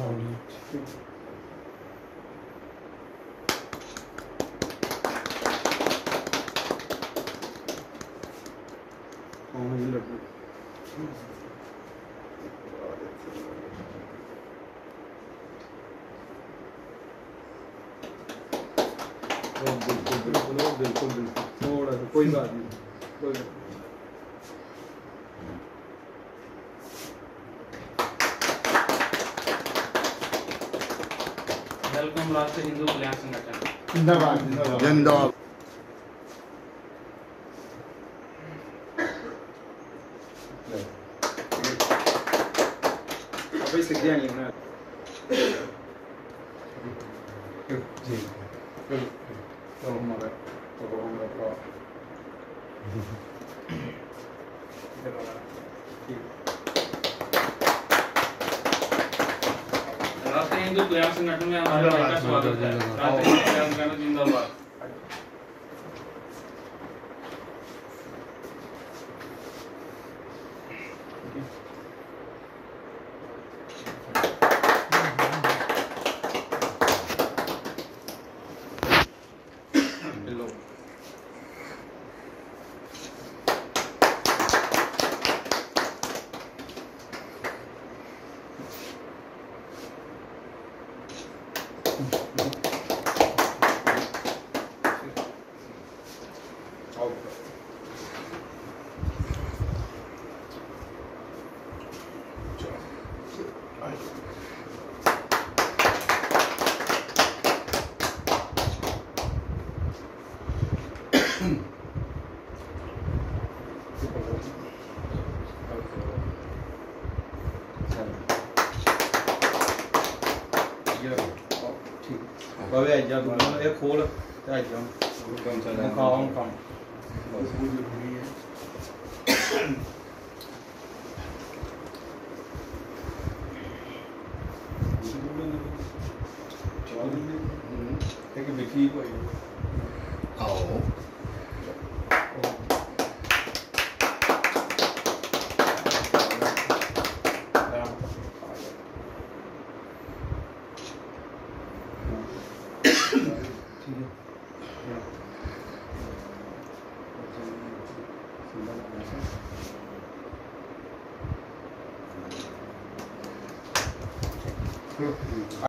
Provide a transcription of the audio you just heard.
बिल्कुल थोड़ा सा कोई बात नहीं कोई वेलकम राष्ट्रीय हिंदू कल्याण संगठन जिंदाबाद जिंदाबाद अभी सीख गया नहीं ना जी तो हमारा राष्ट्रीय हिंदू कल्याण संगठन में हमारे भाई का स्वागत है। राष्ट्रीय हिंदू कल्याण संगठन जिंदाबाद। बाबे आज जा तू ये खोल आज जा कौन सा है खाओ काम एक विकी को आओ